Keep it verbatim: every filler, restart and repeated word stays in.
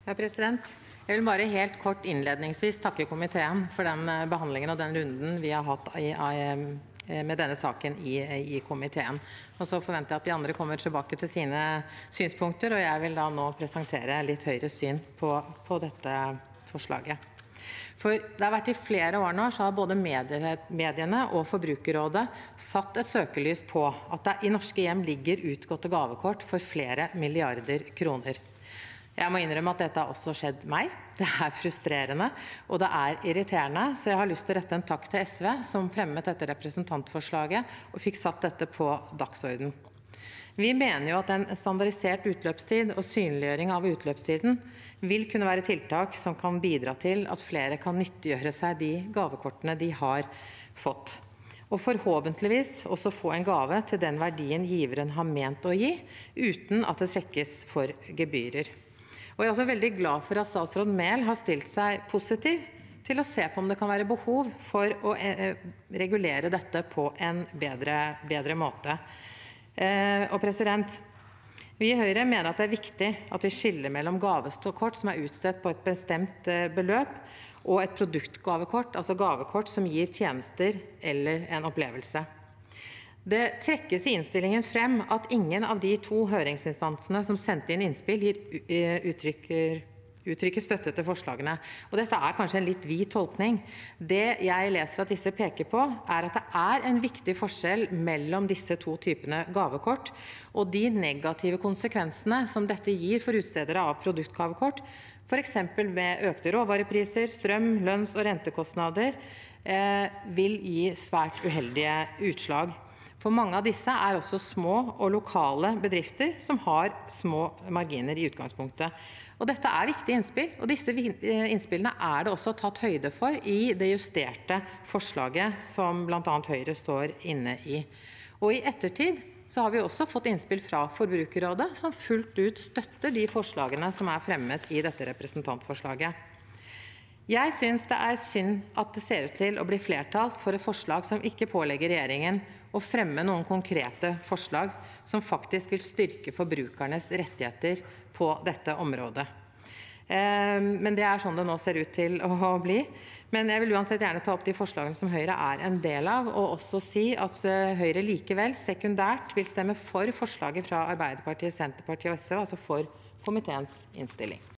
Ja, president. Jeg vil bare helt kort innledningsvis takke komiteen for den behandlingen og den runden vi har hatt i, i, med denne saken i, i komiteen. Og så forventer jeg at de andre kommer tilbake til sine synspunkter, og jeg vil da nå presentere litt Høyres syn på, på dette forslaget. For det har vært i flere år nå, så har både mediene og Forbrukerrådet satt et søkelys på at det i norske hjem ligger utgåtte gavekort for flere milliarder kroner. Jeg må innrømme at dette har også skjedd meg. Det er frustrerende, og det er irriterende, så jeg har lyst til å rette en takk til S V, som fremmet dette representantforslaget og fikk satt dette på dagsorden. Vi mener jo at en standardisert utløpstid og synliggjøring av utløpstiden vil kunne være tiltak som kan bidra til at flere kan nyttiggjøre seg de gavekortene de har fått. Og forhåpentligvis også få en gave til den verdien giveren har ment å gi, uten at det trekkes for gebyrer. Og jeg er også veldig glad for at statsråd Mehl har stilt seg positiv til å se på om det kan være behov for å regulere dette på en bedre, bedre måte. Eh, og president, vi i Høyre mener at det er viktig at vi skiller mellom gavekort som er utstedt på et bestemt beløp, og et produktgavekort, altså gavekort som gir tjenester eller en opplevelse. Det trekkes i innstillingen frem at ingen av de to høringsinstansene som sendte inn innspill gir uttrykker, uttrykker støtte til forslagene. Og dette er kanskje en litt vid tolkning. Det jeg leser at disse peker på, er at det er en viktig forskjell mellom disse to typene gavekort, og de negative konsekvensene som dette gir for utstedere av produktgavekort, for eksempel med økte råvarepriser, strøm, lønns- og rentekostnader, eh, vil gi svært uheldige utslag. For mange av disse er også små og lokale bedrifter som har små marginer i utgangspunktet. Og dette er viktige innspill, og disse innspillene er det også tatt høyde for i det justerte forslaget som blant annet Høyre står inne i. Og i ettertid så har vi også fått innspill fra Forbrukerrådet som fullt ut støtter de forslagene som er fremmet i dette representantforslaget. Jeg synes det er synd at det ser ut til å bli flertall for et forslag som ikke pålegger regjeringen å fremme noen konkrete forslag som faktisk vil styrke forbrukernes rettigheter på dette området. Men det er sånn det nå ser ut til å bli. Men jeg vil uansett gjerne ta opp de forslagene som Høyre er en del av, og også si at Høyre likevel sekundært vil stemme for forslaget fra Arbeiderpartiet, Senterpartiet og S V, altså for komiteens innstilling.